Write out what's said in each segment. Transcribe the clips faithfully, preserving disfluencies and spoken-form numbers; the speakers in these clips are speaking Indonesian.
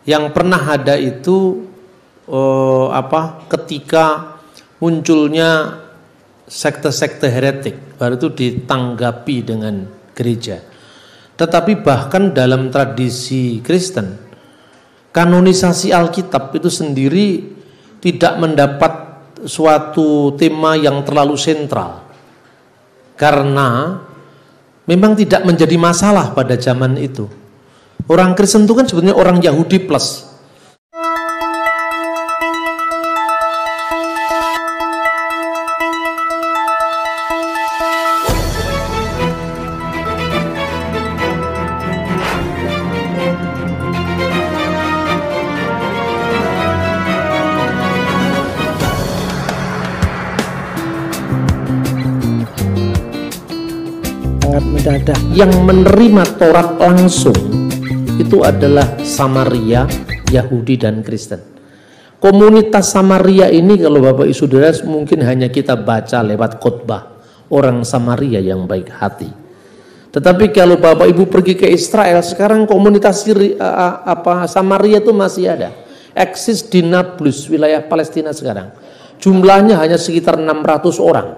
Yang pernah ada itu uh, apa? Ketika munculnya sekte-sekte heretik, baru itu ditanggapi dengan gereja. Tetapi bahkan dalam tradisi Kristen, kanonisasi Alkitab itu sendiri tidak mendapat suatu tema yang terlalu sentral, karena memang tidak menjadi masalah pada zaman itu. Orang Kristen itu kan sebenarnya orang Yahudi plus. Mendadak. Yang menerima Taurat langsung itu adalah Samaria, Yahudi dan Kristen. Komunitas Samaria ini kalau Bapak Ibu Saudara mungkin hanya kita baca lewat khotbah orang Samaria yang baik hati. Tetapi kalau Bapak Ibu pergi ke Israel sekarang, komunitas Siri, uh, apa Samaria itu masih ada, eksis di Nablus, wilayah Palestina sekarang. Jumlahnya hanya sekitar enam ratus orang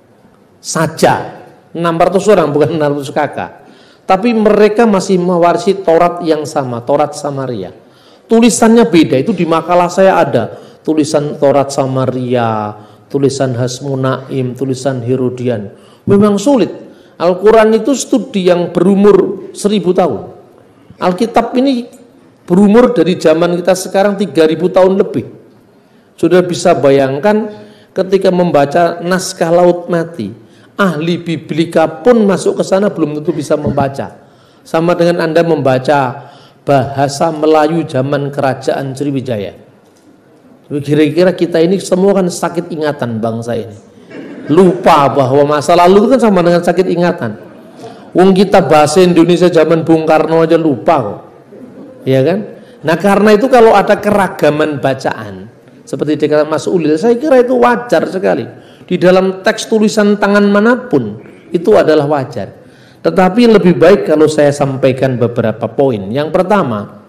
saja. enam ratus orang, bukan enam ratus kakak. Tapi mereka masih mewarisi Taurat yang sama, Taurat Samaria. Tulisannya beda, itu di makalah saya ada. Tulisan Taurat Samaria, tulisan Hasmonaim, tulisan Herodian. Memang sulit. Al-Quran itu studi yang berumur seribu tahun. Alkitab ini berumur dari zaman kita sekarang tiga ribu tahun lebih. Sudah bisa bayangkan ketika membaca naskah Laut Mati, ahli biblika pun masuk ke sana belum tentu bisa membaca. Sama dengan Anda membaca bahasa Melayu zaman kerajaan Sriwijaya. Kira-kira kita ini semua kan sakit ingatan bangsa ini. Lupa bahwa masa lalu itu kan sama dengan sakit ingatan. Wong kita bahasa Indonesia zaman Bung Karno aja lupa kok. Ya kan? Nah karena itu kalau ada keragaman bacaan seperti dikatakan Mas Ulil, saya kira itu wajar sekali. Di dalam teks tulisan tangan manapun itu adalah wajar. Tetapi lebih baik kalau saya sampaikan beberapa poin. Yang pertama,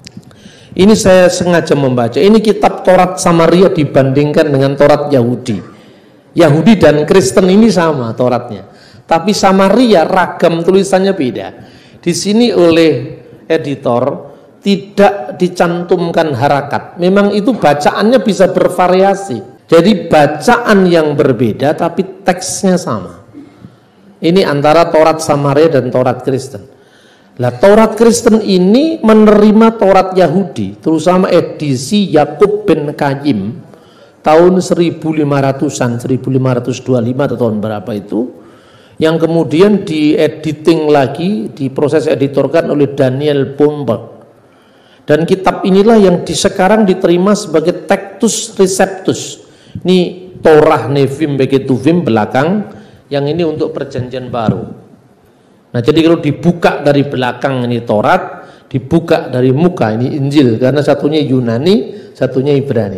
ini saya sengaja membaca, ini kitab Taurat Samaria dibandingkan dengan Taurat Yahudi. Yahudi dan Kristen ini sama Tauratnya, tapi Samaria ragam tulisannya beda. Di sini oleh editor tidak dicantumkan harakat. Memang itu bacaannya bisa bervariasi. Jadi bacaan yang berbeda tapi teksnya sama. Ini antara Taurat Samaria dan Taurat Kristen. Nah, Taurat Kristen ini menerima Taurat Yahudi, terutama edisi Yakub bin Qayyim tahun seribu lima ratusan, seribu lima ratus dua puluh lima atau tahun berapa itu, yang kemudian diediting lagi, diproses editorkan oleh Daniel Bomberg. Dan kitab inilah yang di sekarang diterima sebagai Textus Receptus. Ini Torah Nevim Beketuvim belakang, yang ini untuk perjanjian baru. Nah jadi kalau dibuka dari belakang ini Taurat, dibuka dari muka ini Injil, karena satunya Yunani, satunya Ibrani.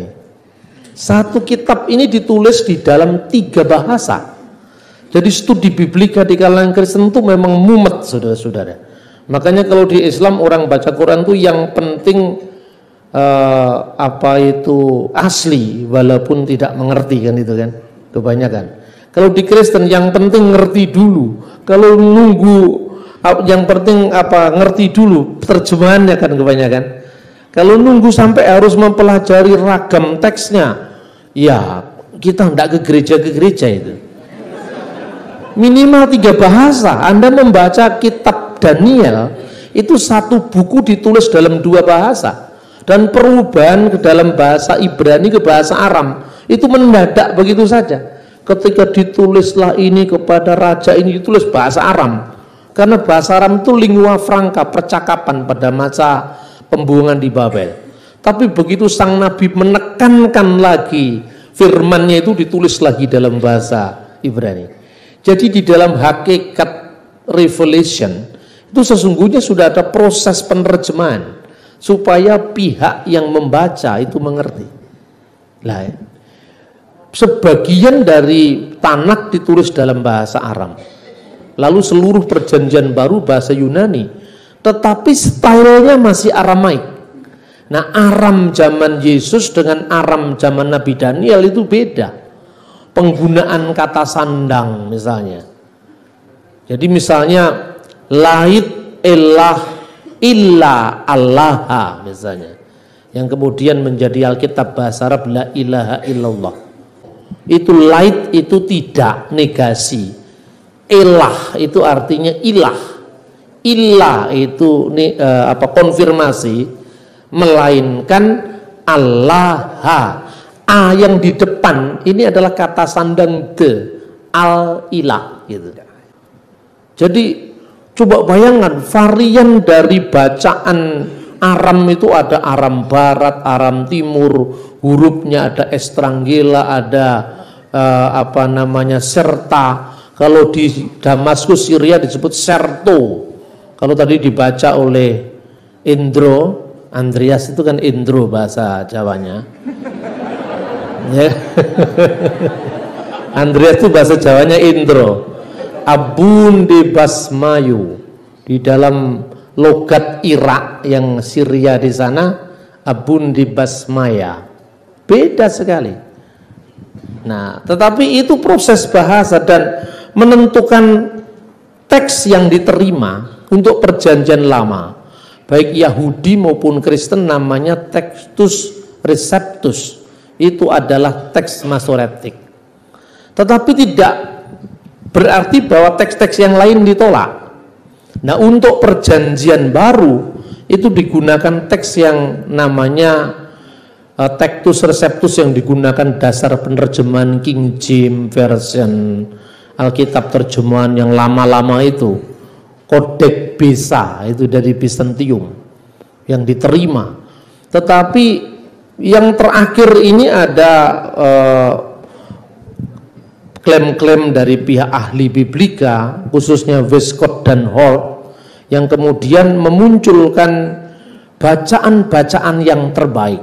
Satu kitab ini ditulis di dalam tiga bahasa. Jadi studi biblika di kalangan Kristen itu memang mumet, saudara-saudara. Makanya kalau di Islam orang baca Quran itu yang penting Uh, apa itu asli walaupun tidak mengerti, kan itu kan kebanyakan. Kalau di Kristen yang penting ngerti dulu, kalau nunggu yang penting apa ngerti dulu terjemahannya kan kebanyakan. Kalau nunggu sampai harus mempelajari ragam teksnya, ya kita tidak ke gereja ke gereja itu. Minimal tiga bahasa. Anda membaca kitab Daniel itu satu buku ditulis dalam dua bahasa. Dan perubahan ke dalam bahasa Ibrani ke bahasa Aram itu mendadak begitu saja. Ketika ditulislah ini kepada raja ini, ditulis bahasa Aram. Karena bahasa Aram itu lingua franca, percakapan pada masa pembuangan di Babel. Tapi begitu sang nabi menekankan lagi firmannya, itu ditulis lagi dalam bahasa Ibrani. Jadi di dalam hakikat revelation itu sesungguhnya sudah ada proses penerjemahan supaya pihak yang membaca itu mengerti. Lah, sebagian dari Tanakh ditulis dalam bahasa Aram, lalu seluruh perjanjian baru bahasa Yunani, tetapi stylenya masih Aramaik. Nah, Aram zaman Yesus dengan Aram zaman Nabi Daniel itu beda. Penggunaan kata sandang misalnya. Jadi misalnya lait elah illa allaha misalnya. Yang kemudian menjadi Alkitab bahasa Arab la ilaha illallah. Itu lait itu tidak, negasi. Elah itu artinya ilah. Ilah itu nih, eh, apa konfirmasi, melainkan Allah. A yang di depan ini adalah kata sandang de, al ilah gitu. Jadi coba bayangkan varian dari bacaan Aram itu ada Aram Barat, Aram Timur, hurufnya ada estrangela, ada eh, apa namanya serta. Kalau di Damaskus Syria disebut serto. Kalau tadi dibaca oleh Indro, Andreas itu kan Indro bahasa Jawanya. Ya. Andreas itu bahasa Jawanya Indro. Abun di Basmayu di dalam logat Irak yang Syria di sana, abun di Basmaya. Beda sekali. Nah, tetapi itu proses bahasa dan menentukan teks yang diterima untuk perjanjian lama. Baik Yahudi maupun Kristen namanya Textus Receptus. Itu adalah teks Masoretik. Tetapi tidak berarti bahwa teks-teks yang lain ditolak. Nah, untuk perjanjian baru itu digunakan teks yang namanya uh, Textus Receptus yang digunakan dasar penerjemahan King James Version, Alkitab terjemahan yang lama-lama itu, Kodek Besa itu dari Bizantium yang diterima. Tetapi yang terakhir ini ada uh, klaim-klaim dari pihak ahli biblika, khususnya Westcott dan Holt, yang kemudian memunculkan bacaan-bacaan yang terbaik.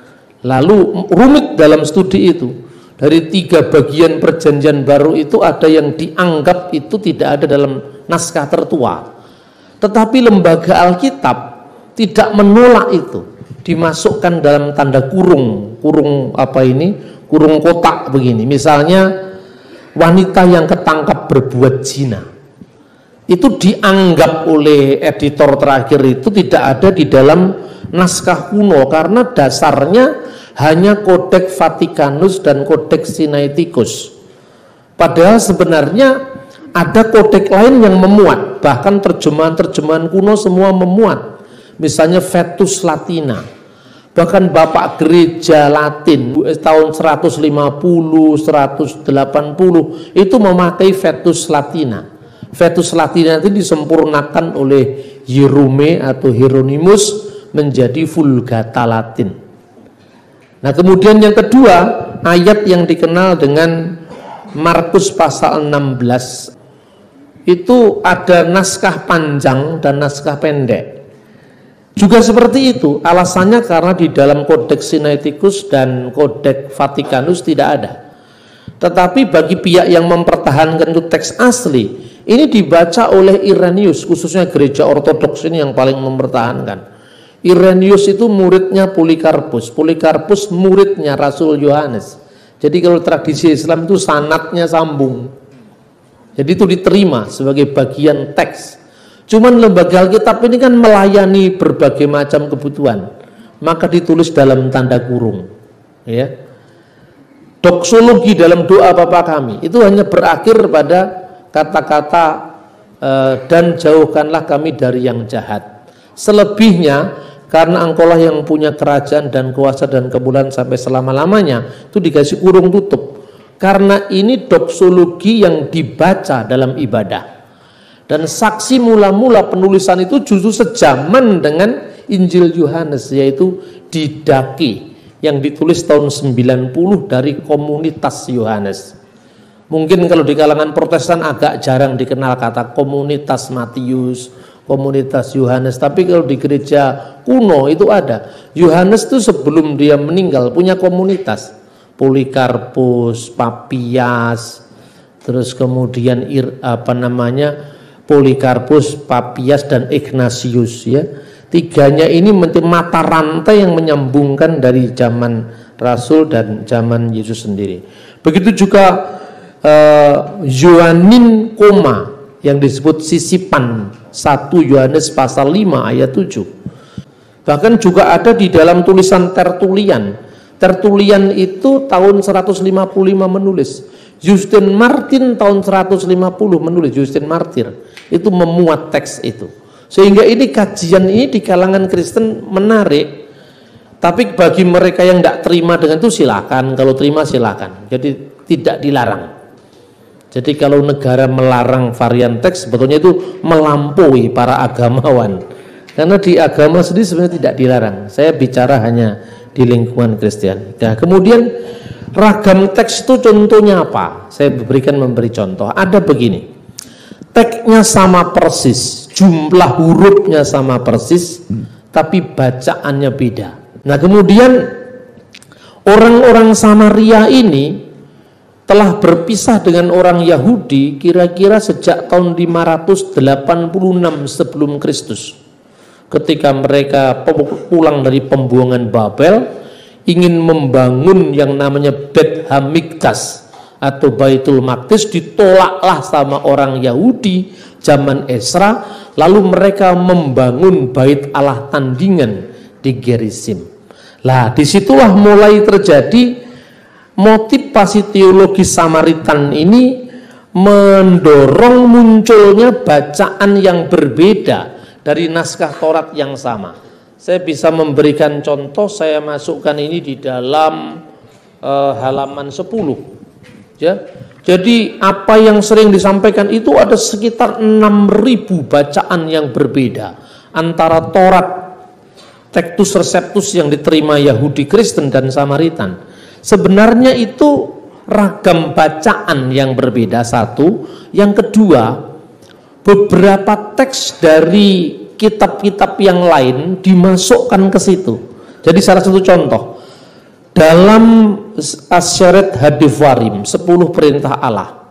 Lalu rumit dalam studi itu, dari tiga bagian perjanjian baru itu ada yang dianggap itu tidak ada dalam naskah tertua. Tetapi lembaga Alkitab tidak menolak itu, dimasukkan dalam tanda kurung, kurung apa ini, kurung kotak begini. Misalnya wanita yang ketangkap berbuat zina, itu dianggap oleh editor terakhir itu tidak ada di dalam naskah kuno karena dasarnya hanya Kodeks Vatikanus dan Kodeks Sinaiticus. Padahal sebenarnya ada kodeks lain yang memuat, bahkan terjemahan-terjemahan kuno semua memuat. Misalnya Vetus Latina. Bahkan Bapak Gereja Latin tahun seratus lima puluh, seratus delapan puluh itu memakai Vetus Latina. Vetus Latina itu disempurnakan oleh Hierume atau Hieronymus menjadi Vulgata Latin. Nah, kemudian yang kedua, ayat yang dikenal dengan Markus pasal enam belas itu ada naskah panjang dan naskah pendek. Juga seperti itu, alasannya karena di dalam Kodeks Sinaiticus dan Kodeks Vatikanus tidak ada. Tetapi bagi pihak yang mempertahankan itu teks asli, ini dibaca oleh Irenaeus, khususnya gereja ortodoks ini yang paling mempertahankan. Irenaeus itu muridnya Polikarpus, Polikarpus muridnya Rasul Yohanes. Jadi kalau tradisi Islam itu sanadnya sambung. Jadi itu diterima sebagai bagian teks. Cuman lembaga Alkitab ini kan melayani berbagai macam kebutuhan, maka ditulis dalam tanda kurung. Ya. Doksologi dalam doa Bapa kami itu hanya berakhir pada kata-kata e, dan jauhkanlah kami dari yang jahat. Selebihnya karena engkaulah yang punya kerajaan dan kuasa dan kemuliaan sampai selama-lamanya, itu dikasih kurung tutup. Karena ini doksologi yang dibaca dalam ibadah. Dan saksi mula-mula penulisan itu justru sejaman dengan Injil Yohanes, yaitu Didake yang ditulis tahun sembilan puluh dari komunitas Yohanes. Mungkin kalau di kalangan Protestan agak jarang dikenal kata komunitas Matius, komunitas Yohanes, tapi kalau di gereja kuno itu ada. Yohanes itu sebelum dia meninggal punya komunitas, Polikarpus, Papias, terus kemudian apa namanya Polikarpus, Papias dan Ignatius ya. Tiganya ini menjadi mata rantai yang menyambungkan dari zaman Rasul dan zaman Yesus sendiri. Begitu juga uh, Yohanin koma yang disebut sisipan, satu Yohanes pasal lima ayat tujuh. Bahkan juga ada di dalam tulisan Tertulian. Tertulian itu tahun seratus lima puluh lima menulis. Justin Martin tahun seratus lima puluh menulis, Justin Martyr itu memuat teks itu. Sehingga ini kajian ini di kalangan Kristen menarik. Tapi bagi mereka yang tidak terima dengan itu silakan, kalau terima silakan. Jadi tidak dilarang. Jadi kalau negara melarang varian teks, sebetulnya itu melampaui para agamawan. Karena di agama sendiri sebenarnya tidak dilarang. Saya bicara hanya di lingkungan Kristen. Nah, kemudian ragam teks itu contohnya apa? Saya berikan memberi contoh. Ada begini. Teksnya sama persis, jumlah hurufnya sama persis, tapi bacaannya beda. Nah, kemudian orang-orang Samaria ini telah berpisah dengan orang Yahudi kira-kira sejak tahun lima ratus delapan puluh enam sebelum Kristus. Ketika mereka pulang dari pembuangan Babel, ingin membangun yang namanya Bet Hamikdas atau Baitul Maqdis, ditolaklah sama orang Yahudi zaman Esra, lalu mereka membangun bait Allah tandingan di Gerizim. Lah, disitulah mulai terjadi motivasi teologis Samaritan ini mendorong munculnya bacaan yang berbeda dari naskah Taurat yang sama. Saya bisa memberikan contoh, saya masukkan ini di dalam uh, halaman sepuluh. Ya. Jadi apa yang sering disampaikan itu ada sekitar enam ribu bacaan yang berbeda antara Taurat, Textus Receptus yang diterima Yahudi, Kristen dan Samaritan. Sebenarnya itu ragam bacaan yang berbeda, satu. Yang kedua, beberapa teks dari kitab-kitab yang lain dimasukkan ke situ. Jadi salah satu contoh, dalam Asyaret Hadifwarim, sepuluh perintah Allah,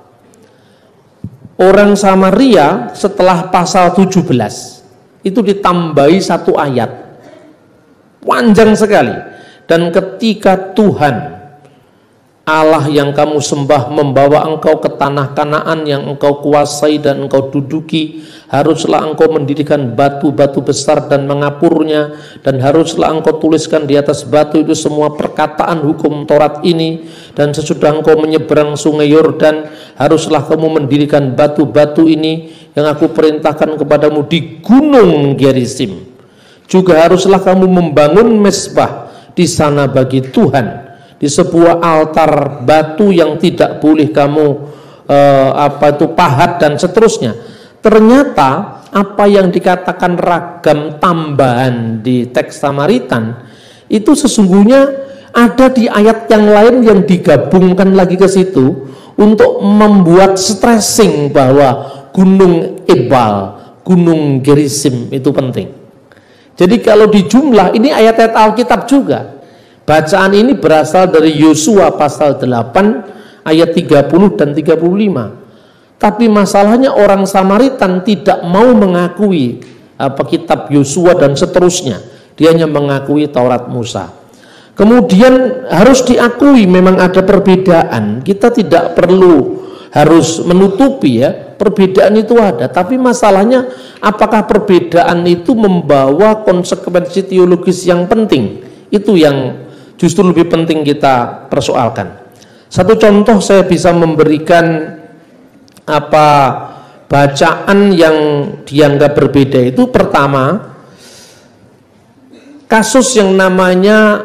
orang Samaria setelah pasal tujuh belas itu ditambahi satu ayat panjang sekali. Dan ketika Tuhan Allah yang kamu sembah membawa engkau ke tanah Kanaan yang engkau kuasai dan engkau duduki, haruslah engkau mendirikan batu-batu besar dan mengapurnya, dan haruslah engkau tuliskan di atas batu itu semua perkataan hukum Taurat ini, dan sesudah engkau menyeberang sungai Yordan, haruslah kamu mendirikan batu-batu ini yang aku perintahkan kepadamu di gunung Gerizim. Juga haruslah kamu membangun mezbah di sana bagi Tuhan, di sebuah altar batu yang tidak boleh kamu eh, apa itu pahat dan seterusnya. Ternyata apa yang dikatakan ragam tambahan di teks Samaritan itu sesungguhnya ada di ayat yang lain yang digabungkan lagi ke situ untuk membuat stressing bahwa gunung Ebal, gunung Gerizim itu penting. Jadi kalau dijumlah ini ayat-ayat Alkitab juga. Bacaan ini berasal dari Yosua pasal delapan ayat tiga puluh dan tiga puluh lima. Tapi masalahnya orang Samaritan tidak mau mengakui apa kitab Yosua dan seterusnya. Dia hanya mengakui Taurat Musa. Kemudian harus diakui memang ada perbedaan. Kita tidak perlu harus menutupi ya, perbedaan itu ada. Tapi masalahnya apakah perbedaan itu membawa konsekuensi teologis yang penting? Itu yang justru lebih penting kita persoalkan. Satu contoh saya bisa memberikan apa bacaan yang dianggap berbeda itu, pertama kasus yang namanya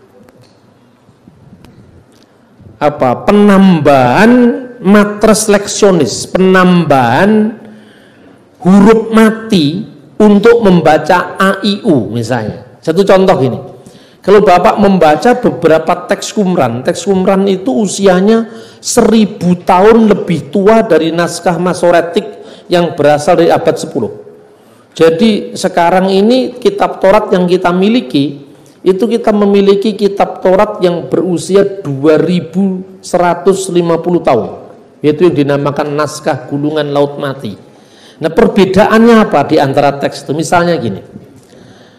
apa penambahan matres leksionis, penambahan huruf mati untuk membaca A I U misalnya. Satu contoh ini. Kalau Bapak membaca beberapa teks Qumran, teks Qumran itu usianya seribu tahun lebih tua dari naskah Masoretik yang berasal dari abad sepuluh. Jadi sekarang ini kitab Taurat yang kita miliki, itu kita memiliki kitab Taurat yang berusia dua ribu seratus lima puluh tahun, yaitu yang dinamakan naskah Gulungan Laut Mati. Nah, perbedaannya apa di antara teks itu? Misalnya gini,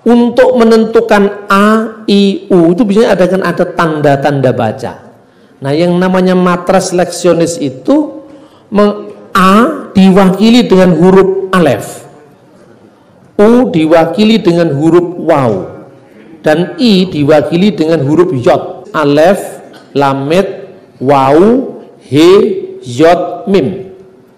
Untuk menentukan A, I, U itu biasanya ada kan ada tanda-tanda baca. Nah, yang namanya matras leksionis itu A diwakili dengan huruf alef, U diwakili dengan huruf waw, dan I diwakili dengan huruf yod. Alef, lamet, waw, he, yod, mim.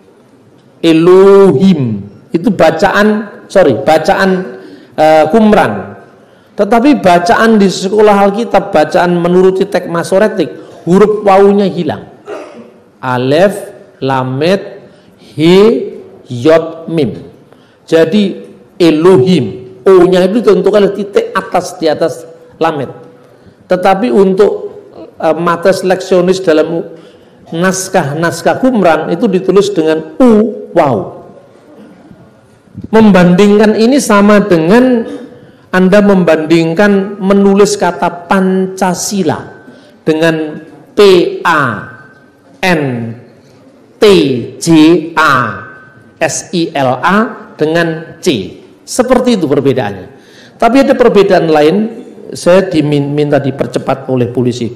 Elohim itu bacaan, sorry, bacaan Uh, Qumran. Tetapi bacaan di sekolah Alkitab, bacaan menuruti teks Masoretik, huruf wawunya hilang. Alef, lamet, he, yod, mim. Jadi Elohim, O-nya itu ditentukan titik atas di atas lamet. Tetapi untuk uh, materi leksionis dalam naskah-naskah Qumran itu ditulis dengan U, waw. Membandingkan ini sama dengan Anda membandingkan menulis kata Pancasila dengan P A N T J A S I L A dengan C. Seperti itu perbedaannya. Tapi ada perbedaan lain, saya diminta dipercepat oleh polisi.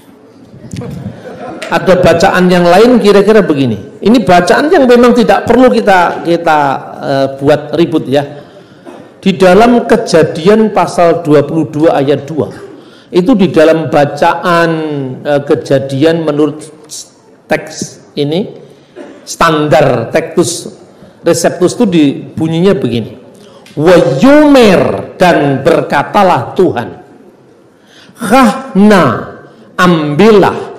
Ada bacaan yang lain kira-kira begini. Ini bacaan yang memang tidak perlu kita kita uh, buat ribut ya. Di dalam Kejadian pasal dua puluh dua ayat dua. Itu di dalam bacaan uh, Kejadian menurut teks ini standar Textus Receptus itu dibunyinya begini. Wa yumer, dan berkatalah Tuhan. Khahna, ambillah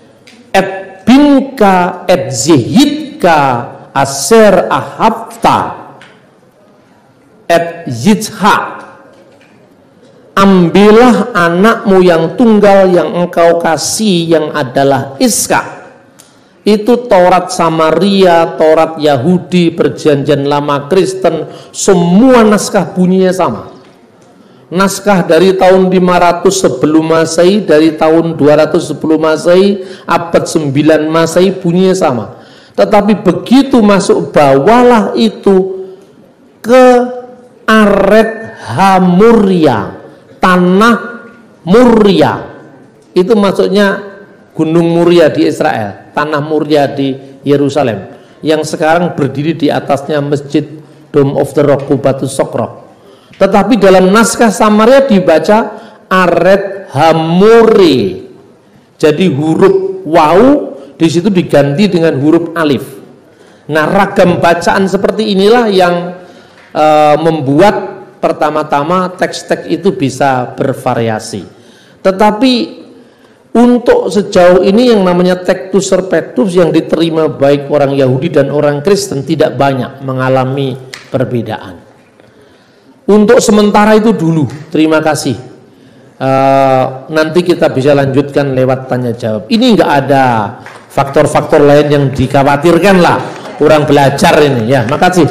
binka et zihidka aser ahabta et yizhak, ambillah anakmu yang tunggal yang engkau kasih yang adalah Iska. Itu Taurat Samaria, Taurat Yahudi, Perjanjian Lama Kristen, semua naskah bunyinya sama. Naskah dari tahun lima ratus sebelum Masehi, dari tahun dua ratus sepuluh Masehi, abad sembilan Masehi bunyinya sama. Tetapi begitu masuk bawalah itu ke Aret Hamuria, tanah Muria. Itu maksudnya Gunung Muria di Israel, tanah Muria di Yerusalem, yang sekarang berdiri di atasnya Masjid Dome of the Rock, Batu Sokro. Tetapi dalam naskah Samaria dibaca Aret Hamuri. Jadi huruf waw di situ diganti dengan huruf alif. Nah, ragam bacaan seperti inilah yang uh, membuat pertama-tama teks-teks itu bisa bervariasi. Tetapi untuk sejauh ini yang namanya Textus Receptus yang diterima baik orang Yahudi dan orang Kristen tidak banyak mengalami perbedaan. Untuk sementara itu dulu, terima kasih. Uh, nanti kita bisa lanjutkan lewat tanya jawab. Ini enggak ada faktor-faktor lain yang dikhawatirkan lah orang belajar ini. Ya, makasih.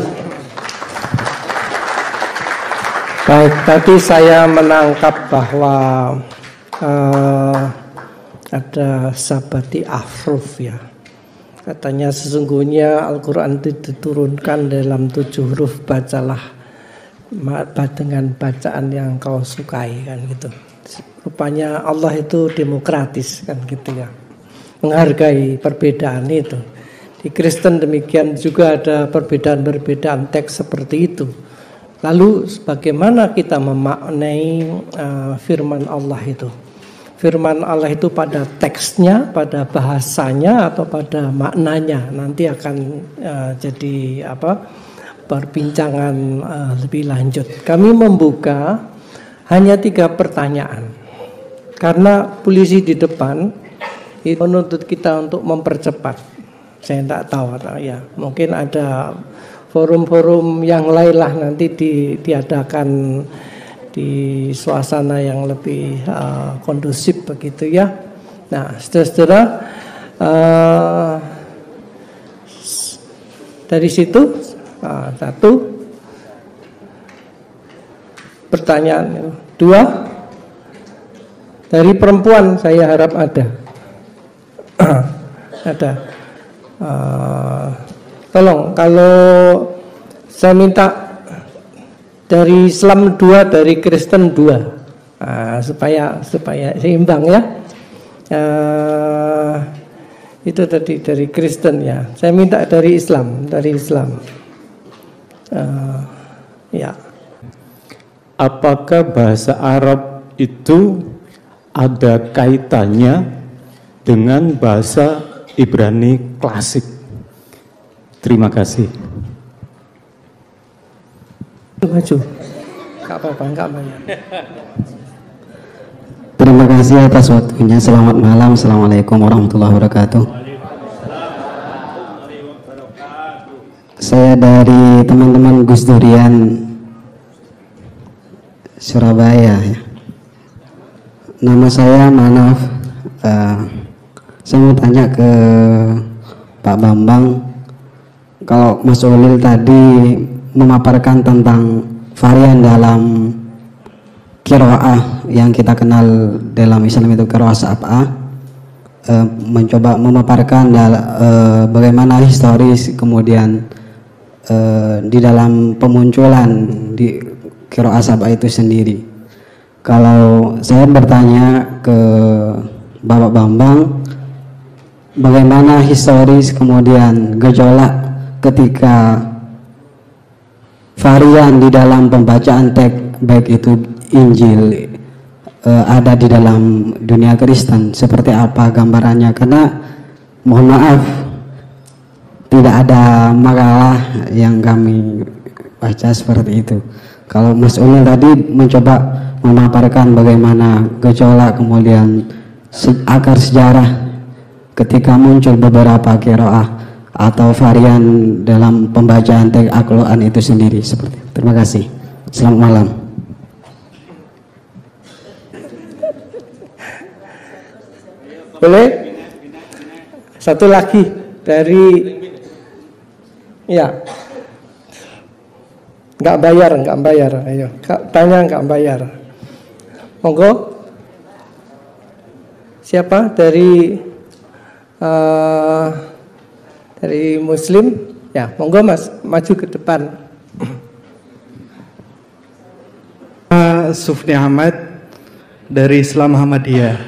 Baik, tadi saya menangkap bahwa uh, ada sabati ahruf ya. Katanya sesungguhnya Al-Quran itu diturunkan dalam tujuh huruf, bacalah dengan bacaan yang kau sukai, kan gitu. Rupanya Allah itu demokratis, kan gitu ya, menghargai perbedaan itu. Di Kristen demikian juga ada perbedaan-perbedaan teks seperti itu. Lalu bagaimana kita memaknai uh, firman Allah itu? Firman Allah itu pada teksnya, pada bahasanya, atau pada maknanya? Nanti akan uh, jadi apa? perbincangan uh, lebih lanjut. Kami membuka hanya tiga pertanyaan karena polisi di depan itu menuntut kita untuk mempercepat. Saya tidak tahu, ya mungkin ada forum-forum yang lain lah nanti di, diadakan di suasana yang lebih uh, kondusif begitu ya. Nah, saudara-saudara, uh, dari situ Nah, satu pertanyaan, dua dari perempuan saya harap ada, ada. Uh, tolong kalau saya minta dari Islam dua, dari Kristen dua, nah, supaya supaya seimbang ya. Uh, itu tadi dari Kristen ya. Saya minta dari Islam, dari Islam. Uh, ya. Apakah bahasa Arab itu ada kaitannya dengan bahasa Ibrani klasik? Terima kasih. Maju. Enggak apa-apa, enggak banyak. Terima kasih atas waktunya. Selamat malam. Assalamualaikum warahmatullahi wabarakatuh. Saya dari teman-teman Gus Durian Surabaya ya. Nama saya Manaf. Uh, saya mau tanya ke Pak Bambang, kalau Mas Ulil tadi memaparkan tentang varian dalam qiraah yang kita kenal dalam Islam itu qiraah sab'ah, uh, mencoba memaparkan uh, bagaimana historis kemudian uh, di dalam pemunculan di qiraah sab'ah itu sendiri. Kalau saya bertanya ke Bapak Bambang, bagaimana historis kemudian gejolak ketika varian di dalam pembacaan teks baik itu Injil uh, ada di dalam dunia Kristen, seperti apa gambarannya? Karena mohon maaf tidak ada makalah yang kami baca seperti itu. Kalau Mas Ulil tadi mencoba memaparkan bagaimana gejolak kemudian se akar sejarah ketika muncul beberapa qiraah atau varian dalam pembacaan teks Al-Quran itu sendiri seperti itu. Terima kasih. Selamat malam. Boleh? Satu lagi dari ya. Enggak bayar, enggak bayar. Ayo, tanya enggak bayar. Monggo. Siapa dari uh, dari Muslim? Ya, monggo Mas, maju ke depan. Uh, Sufni Ahmad dari Islam Muhammadiyah.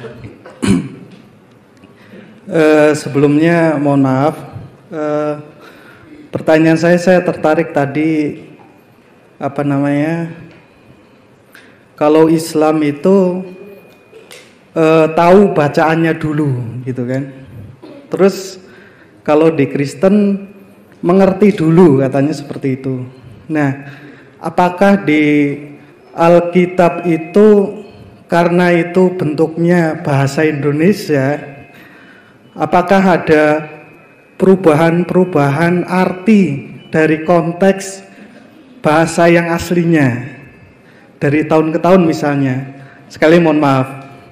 uh, sebelumnya mohon maaf. Uh, pertanyaan saya, saya tertarik tadi apa namanya? Kalau Islam itu uh, tahu bacaannya dulu, gitu kan? Terus kalau di Kristen mengerti dulu, katanya seperti itu. Nah, apakah di Alkitab itu karena itu bentuknya bahasa Indonesia, apakah ada perubahan-perubahan arti dari konteks bahasa yang aslinya dari tahun ke tahun misalnya? Sekali mohon maaf.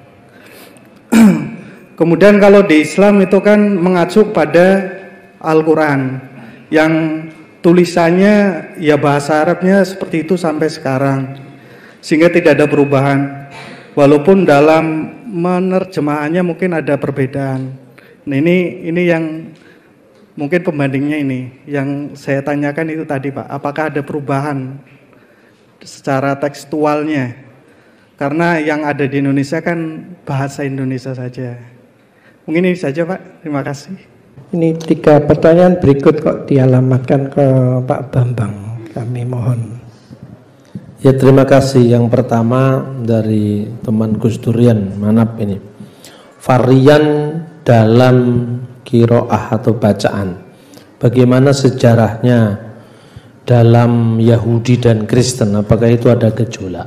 Kemudian kalau di Islam itu kan mengacu pada Al-Quran yang tulisannya ya bahasa Arabnya seperti itu sampai sekarang, sehingga tidak ada perubahan, walaupun dalam menerjemahannya mungkin ada perbedaan. Nah ini ini yang mungkin pembandingnya ini yang saya tanyakan itu tadi Pak, apakah ada perubahan secara tekstualnya? Karena yang ada di Indonesia kan bahasa Indonesia saja. Mungkin ini saja Pak, terima kasih. Ini tiga pertanyaan berikut kok dialamatkan ke Pak Bambang, kami mohon. Ya terima kasih. Yang pertama dari teman Gus Durian Manap ini, varian dalam qiraah atau bacaan, bagaimana sejarahnya dalam Yahudi dan Kristen, apakah itu ada gejolak?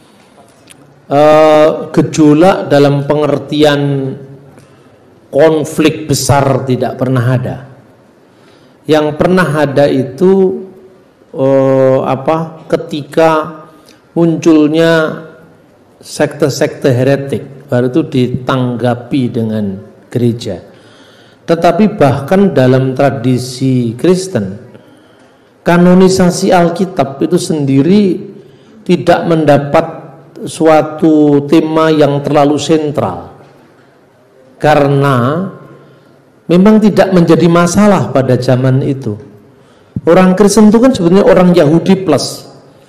Uh, gejolak dalam pengertian konflik besar tidak pernah ada. Yang pernah ada itu uh, apa? Ketika munculnya sekte-sekte heretik, baru itu ditanggapi dengan gereja. Tetapi bahkan dalam tradisi Kristen, kanonisasi Alkitab itu sendiri tidak mendapat suatu tema yang terlalu sentral, karena memang tidak menjadi masalah pada zaman itu. Orang Kristen itu kan sebenarnya orang Yahudi plus.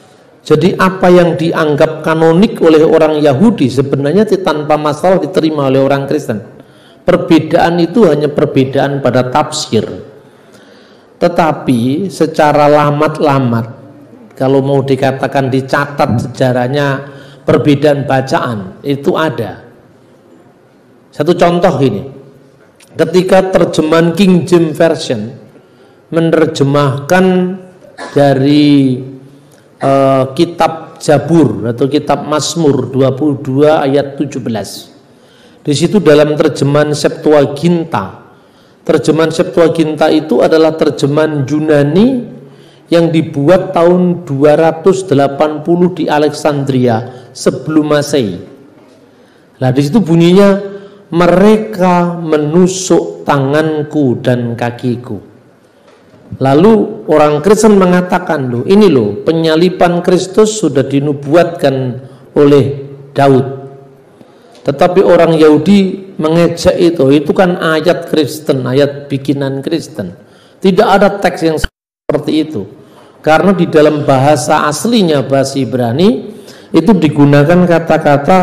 Jadi apa yang dianggap kanonik oleh orang Yahudi sebenarnya tanpa masalah diterima oleh orang Kristen. Perbedaan itu hanya perbedaan pada tafsir. Tetapi secara lamat-lamat, kalau mau dikatakan dicatat sejarahnya perbedaan bacaan, itu ada. Satu contoh ini, ketika terjemahan King James Version menerjemahkan dari uh, kitab Zabur atau kitab Mazmur dua puluh dua ayat tujuh belas. Di situ dalam terjemahan Septuaginta, terjemahan Septuaginta itu adalah terjemahan Yunani yang dibuat tahun dua ratus delapan puluh di Alexandria sebelum Masehi. Nah, di situ bunyinya, mereka menusuk tanganku dan kakiku. Lalu orang Kristen mengatakan, loh ini loh penyaliban Kristus sudah dinubuatkan oleh Daud. Tetapi orang Yahudi mengejek itu, itu kan ayat Kristen, ayat bikinan Kristen. Tidak ada teks yang seperti itu. Karena di dalam bahasa aslinya, bahasa Ibrani, itu digunakan kata-kata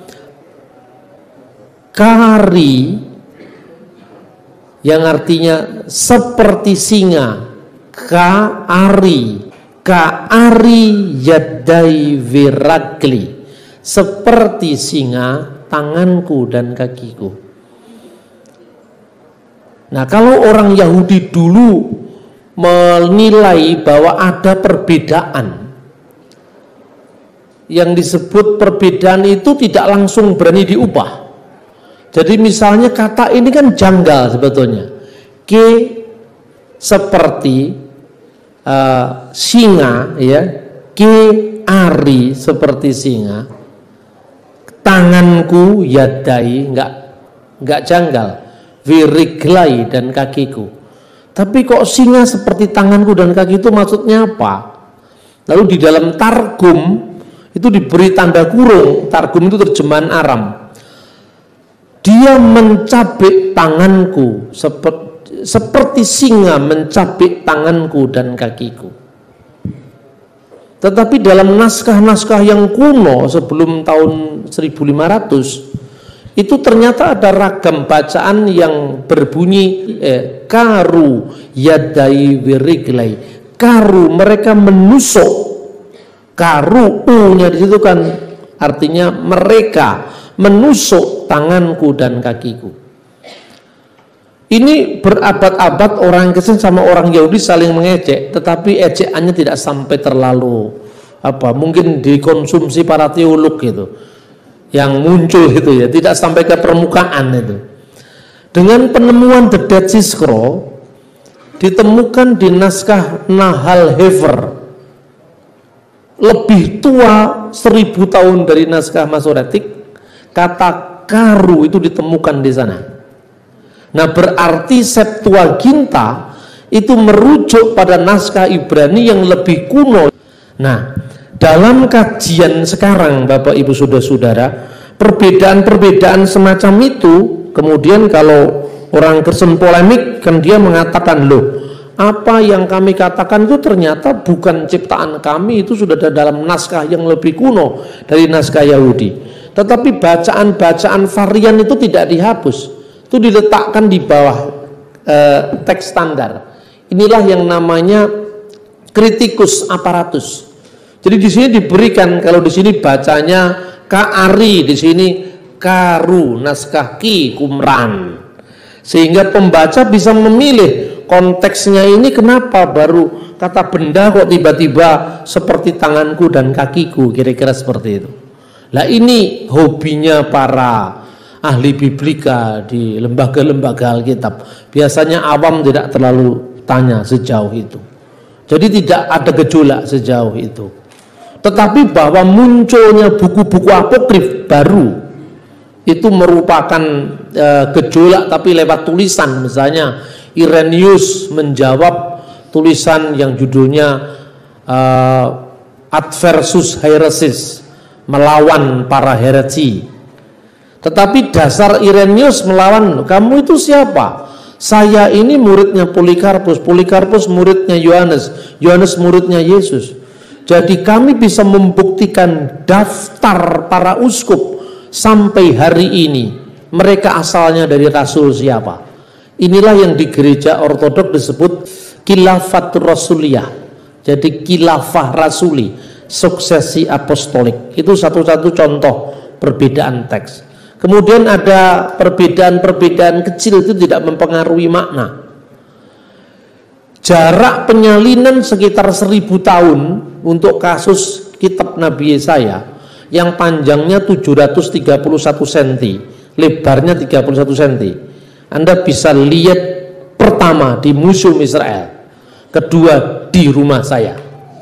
kari yang artinya seperti singa, kaari, kaari yadai viragli, seperti singa tanganku dan kakiku. Nah, kalau orang Yahudi dulu menilai bahwa ada perbedaan, yang disebut perbedaan itu tidak langsung berani diubah. Jadi misalnya kata ini kan janggal sebetulnya. Ke seperti uh, singa, ya, ke ari seperti singa, tanganku yadai, enggak enggak janggal, viriglai dan kakiku. Tapi kok singa seperti tanganku dan kaki itu maksudnya apa? Lalu di dalam Targum itu diberi tanda kurung. Targum itu terjemahan Aram. Dia mencabik tanganku seperti, seperti singa mencabik tanganku dan kakiku. Tetapi dalam naskah-naskah yang kuno sebelum tahun seribu lima ratus itu ternyata ada ragam bacaan yang berbunyi eh, karu yadai wiriglai. Karu, mereka menusuk. Karu, u-nya di situ kan artinya mereka menusuk tanganku dan kakiku. Ini berabad-abad orang Kristen sama orang Yahudi saling mengejek, tetapi ejekannya tidak sampai terlalu apa, mungkin dikonsumsi para teolog gitu, yang muncul itu ya, tidak sampai ke permukaan itu. Dengan penemuan The Dead Sea Scroll ditemukan di naskah Nahal Hefer, lebih tua seribu tahun dari naskah Masoretik. Kata karu itu ditemukan di sana. Nah, berarti Septuaginta itu merujuk pada naskah Ibrani yang lebih kuno. Nah, dalam kajian sekarang Bapak Ibu Saudara-saudara, perbedaan-perbedaan semacam itu, kemudian kalau orang Kristen polemik kan dia mengatakan, loh, apa yang kami katakan itu ternyata bukan ciptaan kami, itu sudah ada dalam naskah yang lebih kuno dari naskah Yahudi. Tetapi bacaan-bacaan varian itu tidak dihapus, itu diletakkan di bawah e, teks standar. Inilah yang namanya kritikus aparatus. Jadi di sini diberikan, kalau di sini bacanya kaari, di sini karu, naskah Ki Qumran, sehingga pembaca bisa memilih konteksnya ini kenapa baru kata benda kok tiba-tiba seperti tanganku dan kakiku, kira-kira seperti itu. Nah, ini hobinya para ahli biblika di lembaga-lembaga Alkitab. Biasanya awam tidak terlalu tanya sejauh itu. Jadi tidak ada gejolak sejauh itu. Tetapi bahwa munculnya buku-buku apokrif baru itu merupakan e, gejolak, tapi lewat tulisan. Misalnya Irenaeus menjawab tulisan yang judulnya e, Adversus Heresis, melawan para heresi. Tetapi dasar Irenaeus melawan, kamu itu siapa? Saya ini muridnya Polikarpus, Polikarpus muridnya Yohanes, Yohanes muridnya Yesus. Jadi kami bisa membuktikan daftar para uskup sampai hari ini mereka asalnya dari rasul siapa. Inilah yang di gereja ortodok disebut khilafatur rasuliyah. Jadi khilafah rasuli, suksesi apostolik. Itu satu-satu contoh perbedaan teks. Kemudian ada perbedaan-perbedaan kecil itu tidak mempengaruhi makna. Jarak penyalinan sekitar seribu tahun untuk kasus kitab Nabi Yesaya yang panjangnya tujuh ratus tiga puluh satu sentimeter, lebarnya tiga puluh satu sentimeter. Anda bisa lihat pertama di Museum Israel, kedua di rumah saya.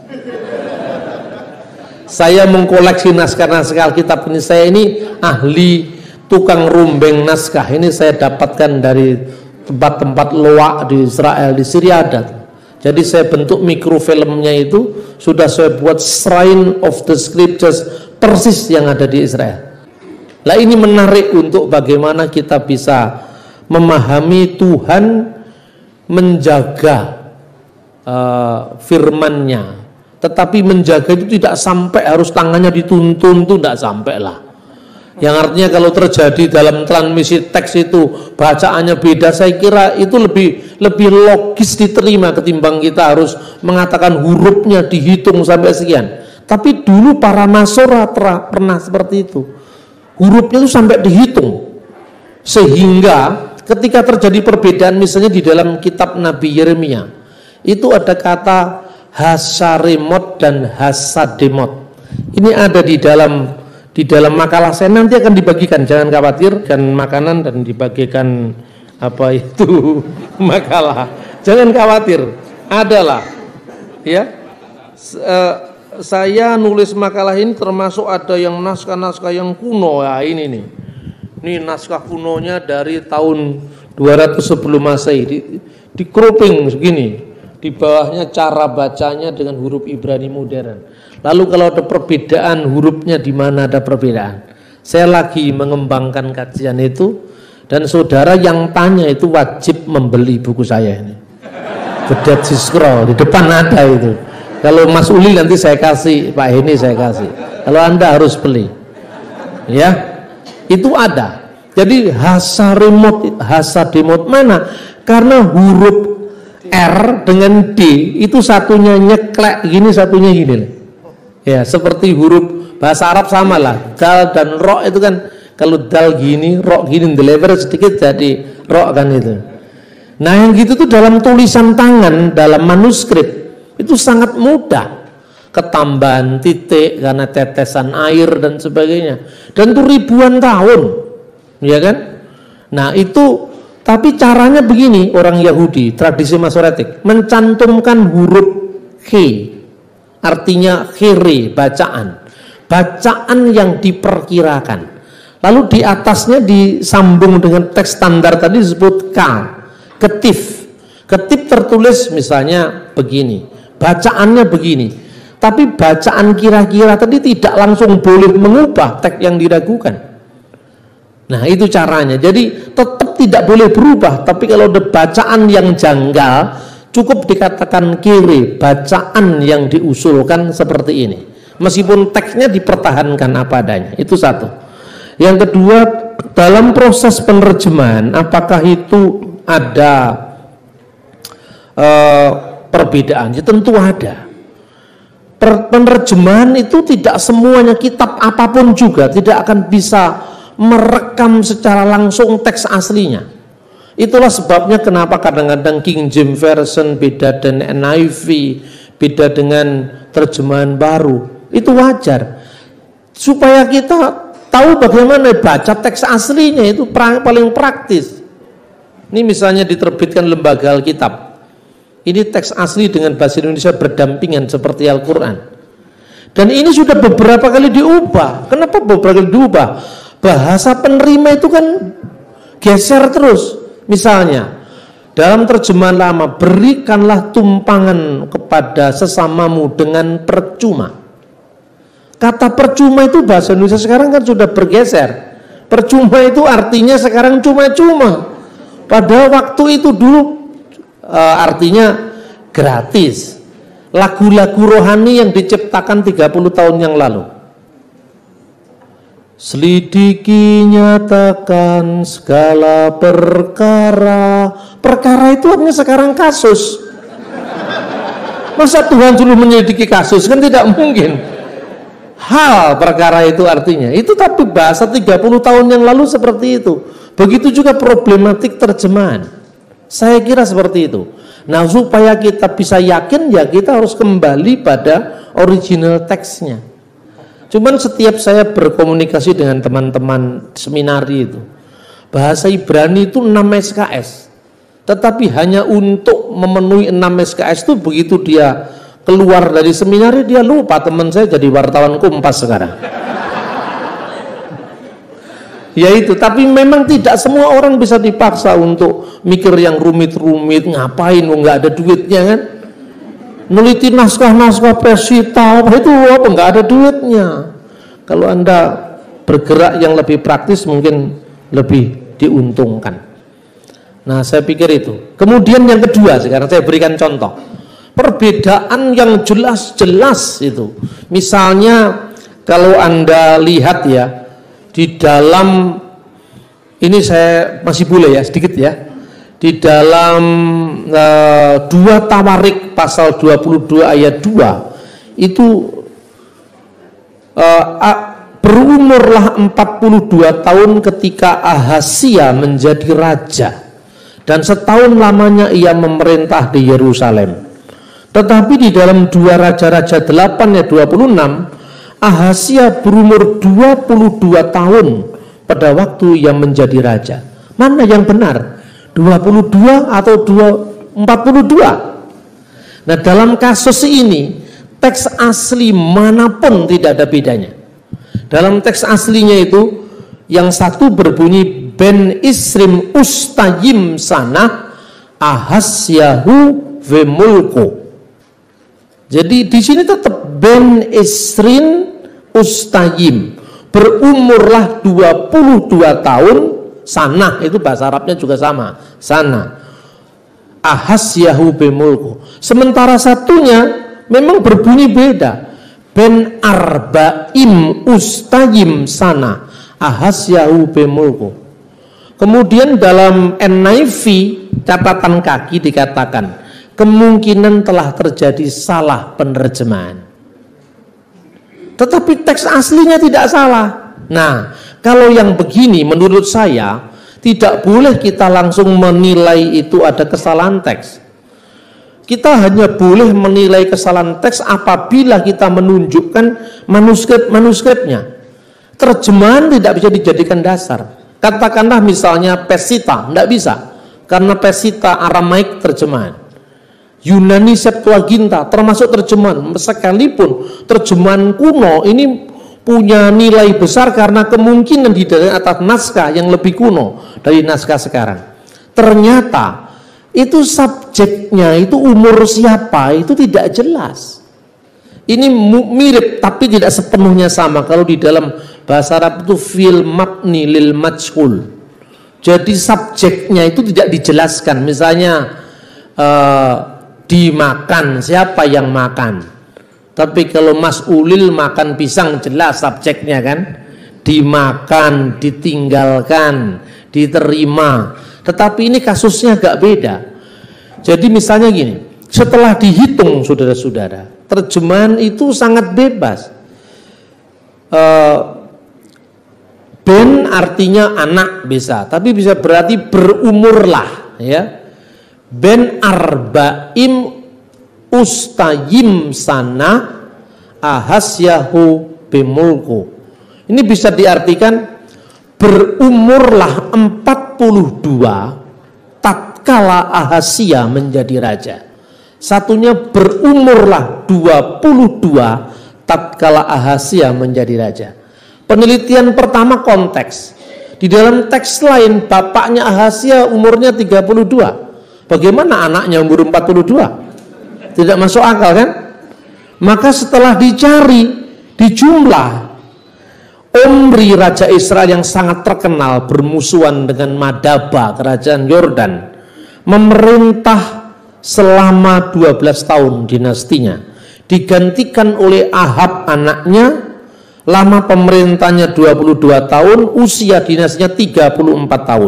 Saya mengkoleksi naskah-naskah Alkitab ini. Saya ini ahli tukang rumbeng naskah. Ini saya dapatkan dari tempat-tempat loak di Israel, di Syria ada. Jadi saya bentuk mikrofilmnya itu sudah saya buat Shrine of the Scriptures persis yang ada di Israel. Lah ini menarik untuk bagaimana kita bisa memahami Tuhan menjaga uh, firman-Nya, tetapi menjaga itu tidak sampai harus tangannya dituntun, itu tidak sampai lah. Yang artinya kalau terjadi dalam transmisi teks itu bacaannya beda, saya kira itu lebih lebih logis diterima ketimbang kita harus mengatakan hurufnya dihitung sampai sekian. Tapi dulu para Nasora pernah seperti itu, hurufnya itu sampai dihitung, sehingga ketika terjadi perbedaan misalnya di dalam kitab Nabi Yeremia itu ada kata Hasaremot dan Hasademot. Ini ada di dalam di dalam makalah saya, nanti akan dibagikan, jangan khawatir, dan makanan dan dibagikan apa itu makalah, jangan khawatir, adalah ya. Saya nulis makalah ini termasuk ada yang naskah-naskah yang kuno ya, ini nih. Ini naskah kunonya dari tahun dua ratus sebelum Masehi, di, di cropping segini. Di bawahnya cara bacanya dengan huruf Ibrani modern. Lalu kalau ada perbedaan hurufnya, di mana ada perbedaan. Saya lagi mengembangkan kajian itu, dan saudara yang tanya itu wajib membeli buku saya ini. Bedat Siskro, di depan ada itu. Kalau Mas Uli nanti saya kasih, Pak Heni saya kasih. Kalau Anda harus beli. Ya. Itu ada. Jadi Hasaremot, Hasademot mana? Karena huruf R dengan D itu satunya nyeklek gini, satunya gini. Ya, seperti huruf bahasa Arab sama lah. Dal dan ro itu kan, kalau dal gini, ro gini, delever sedikit jadi ro kan itu. Nah, yang gitu tuh dalam tulisan tangan, dalam manuskrip itu sangat mudah. Ketambahan titik karena tetesan air dan sebagainya. Dan itu ribuan tahun. Ya kan? Nah, itu tapi caranya begini, orang Yahudi, tradisi Masoretik, mencantumkan huruf H, artinya khere, bacaan. Bacaan yang diperkirakan. Lalu di atasnya disambung dengan teks standar tadi disebut K, ketif. Ketif tertulis misalnya begini, bacaannya begini. Tapi bacaan kira-kira tadi tidak langsung boleh mengubah teks yang diragukan. Nah, itu caranya. Jadi tetap tidak boleh berubah. Tapi kalau ada bacaan yang janggal, cukup dikatakan kiri, bacaan yang diusulkan seperti ini. Meskipun teksnya dipertahankan apa adanya. Itu satu. Yang kedua, dalam proses penerjemahan, apakah itu ada uh, perbedaan? Ya, tentu ada. Penerjemahan itu tidak semuanya, kitab apapun juga tidak akan bisa merekam secara langsung teks aslinya. Itulah sebabnya kenapa kadang-kadang King James Version beda dengan N I V, beda dengan terjemahan baru. Itu wajar. Supaya kita tahu bagaimana baca teks aslinya, itu paling praktis. Ini misalnya diterbitkan lembaga Alkitab. Ini teks asli dengan bahasa Indonesia berdampingan seperti Al-Quran. Dan ini sudah beberapa kali diubah. Kenapa beberapa kali diubah? Bahasa penerima itu kan geser terus. Misalnya, dalam terjemahan lama, berikanlah tumpangan kepada sesamamu dengan percuma. Kata percuma itu bahasa Indonesia sekarang kan sudah bergeser. Percuma itu artinya sekarang cuma-cuma. Pada waktu itu dulu e, artinya gratis. lagu-lagu rohani yang diciptakan tiga puluh tahun yang lalu. Selidiki, nyatakan segala perkara. Perkara itu artinya sekarang kasus. Masa Tuhan suruh menyelidiki kasus? Kan tidak mungkin. Hal perkara itu artinya. Itu tapi bahasa tiga puluh tahun yang lalu seperti itu. Begitu juga problematik terjemahan. Saya kira seperti itu. Nah, supaya kita bisa yakin, ya kita harus kembali pada original teksnya. Cuman setiap saya berkomunikasi dengan teman-teman seminari itu, bahasa Ibrani itu enam S K S. Tetapi hanya untuk memenuhi enam S K S itu, begitu dia keluar dari seminari, dia lupa. Teman saya jadi wartawan Kompas sekarang. Ya itu, tapi memang tidak semua orang bisa dipaksa untuk mikir yang rumit-rumit. Ngapain, nggak ada duitnya kan? Neliti naskah-naskah Pesita, apa itu apa, nggak ada duitnya. Kalau Anda bergerak yang lebih praktis mungkin lebih diuntungkan. Nah, saya pikir itu. Kemudian yang kedua, sekarang saya berikan contoh. Perbedaan yang jelas-jelas itu. Misalnya kalau Anda lihat ya, di dalam, ini saya masih boleh ya sedikit ya, di dalam uh, dua Tawarik pasal dua puluh dua ayat dua itu uh, uh, berumurlah empat puluh dua tahun ketika Ahazia menjadi raja, dan setahun lamanya ia memerintah di Yerusalem. Tetapi di dalam dua Raja-Raja delapan ayat dua puluh enam, Ahazia berumur dua puluh dua tahun pada waktu ia menjadi raja. Mana yang benar? dua puluh dua atau empat puluh dua? Nah, dalam kasus ini teks asli manapun tidak ada bedanya. Dalam teks aslinya itu yang satu berbunyi Ben Isrim Ustayim Sana Ahazyahu Vemulko. Jadi di sini tetap Ben Isrin Ustayim, berumurlah dua puluh dua tahun. Sana itu bahasa Arabnya juga sama, sana Ahazyahu Bemulko. Sementara satunya memang berbunyi beda, Ben Arbaim Ustayim Sana Ahazyahu Bemulko. Kemudian dalam N I V catatan kaki dikatakan kemungkinan telah terjadi salah penerjemahan. Tetapi teks aslinya tidak salah. Nah, kalau yang begini menurut saya tidak boleh kita langsung menilai itu ada kesalahan teks. Kita hanya boleh menilai kesalahan teks apabila kita menunjukkan manuskrip-manuskripnya. Terjemahan tidak bisa dijadikan dasar. Katakanlah misalnya Pesita, tidak bisa, karena Pesita Aramaik terjemahan. Yunani Septuaginta termasuk terjemahan, sekalipun terjemahan kuno ini punya nilai besar karena kemungkinan di atas naskah yang lebih kuno dari naskah sekarang. Ternyata itu subjeknya, itu umur siapa itu tidak jelas. Ini mirip tapi tidak sepenuhnya sama. Kalau di dalam bahasa Arab itu fil mabni lil majhul. Jadi subjeknya itu tidak dijelaskan. Misalnya uh, dimakan, siapa yang makan? Tapi kalau mas'ulil makan pisang jelas subjeknya kan, dimakan, ditinggalkan, diterima. Tetapi ini kasusnya agak beda. Jadi misalnya gini, setelah dihitung saudara-saudara, terjemahan itu sangat bebas. Uh, ben artinya anak bisa, tapi bisa berarti berumurlah ya. Ben arbaim Ustayim Sana Ahazyahu Bemulko. Ini bisa diartikan berumurlah empat puluh dua tatkala Ahazia menjadi raja. Satunya berumurlah dua puluh dua tatkala Ahazia menjadi raja. Penelitian pertama konteks. Di dalam teks lain bapaknya Ahazia umurnya tiga puluh dua. Bagaimana anaknya umur empat puluh dua? Tidak masuk akal kan? Maka setelah dicari, dijumlah, Omri raja Israel yang sangat terkenal bermusuhan dengan Madaba kerajaan Yordan, memerintah selama dua belas tahun dinastinya, digantikan oleh Ahab anaknya, lama pemerintahnya dua puluh dua tahun, usia dinastinya tiga puluh empat tahun.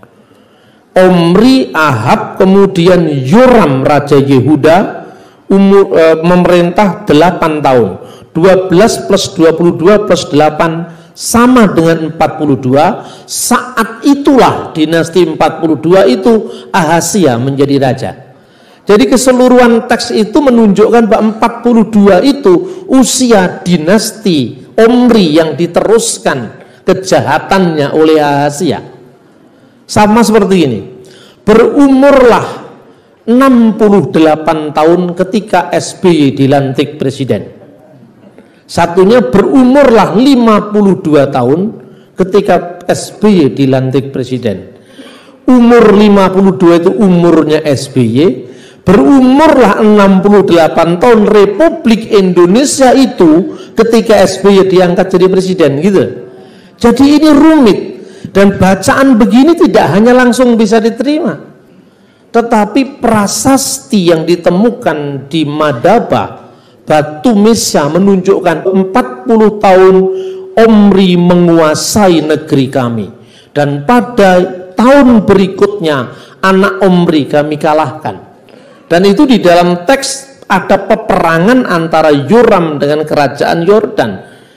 Omri, Ahab, kemudian Yoram Raja Yehuda, umur e, memerintah delapan tahun. Dua belas plus dua puluh dua plus delapan sama dengan empat puluh dua. Saat itulah dinasti empat puluh dua itu Ahazia menjadi raja. Jadi keseluruhan teks itu menunjukkan bahwa empat puluh dua itu usia dinasti Omri yang diteruskan kejahatannya oleh Ahazia. Sama seperti ini. Berumurlah enam puluh delapan tahun ketika S B Y dilantik presiden. Satunya berumurlah lima puluh dua tahun ketika S B Y dilantik presiden. Umur lima puluh dua itu umurnya S B Y. Berumurlah enam puluh delapan tahun Republik Indonesia itu ketika S B Y diangkat jadi presiden, gitu. Jadi ini rumit, dan bacaan begini tidak hanya langsung bisa diterima, tetapi prasasti yang ditemukan di Madaba Batu Mesya menunjukkan empat puluh tahun Omri menguasai negeri kami, dan pada tahun berikutnya anak Omri kami kalahkan. Dan itu di dalam teks ada peperangan antara Yoram dengan kerajaan Yordan.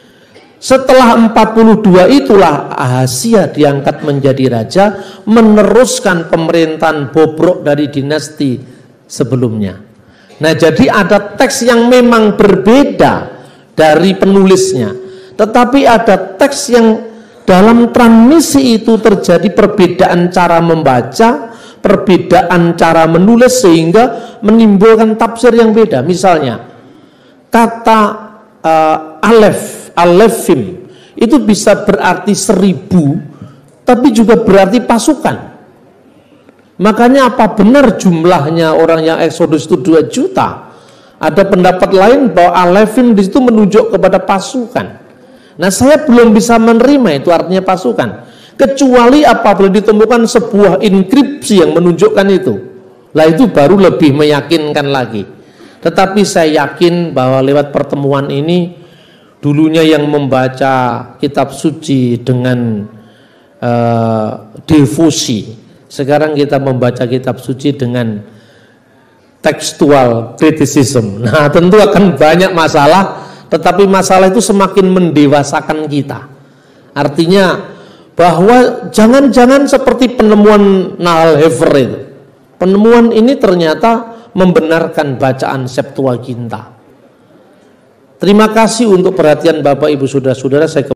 Setelah empat puluh dua itulah Ahazia diangkat menjadi raja, meneruskan pemerintahan bobrok dari dinasti sebelumnya. Nah, jadi ada teks yang memang berbeda dari penulisnya, tetapi ada teks yang dalam transmisi itu terjadi perbedaan cara membaca, perbedaan cara menulis, sehingga menimbulkan tafsir yang beda. Misalnya kata uh, alef, alefim itu bisa berarti seribu, tapi juga berarti pasukan. Makanya apa benar jumlahnya orang yang Exodus itu dua juta? Ada pendapat lain bahwa alefim di situ menunjuk kepada pasukan. Nah, saya belum bisa menerima itu artinya pasukan, kecuali apabila ditemukan sebuah inskripsi yang menunjukkan itu. Lah itu baru lebih meyakinkan lagi. Tetapi saya yakin bahwa lewat pertemuan ini, dulunya yang membaca kitab suci dengan uh, devosi, sekarang kita membaca kitab suci dengan tekstual criticism. Nah, tentu akan banyak masalah, tetapi masalah itu semakin mendewasakan kita. Artinya bahwa jangan-jangan seperti penemuan Nahal Hefer itu. Penemuan ini ternyata membenarkan bacaan Septuaginta. Terima kasih untuk perhatian Bapak Ibu Saudara-saudara. Saya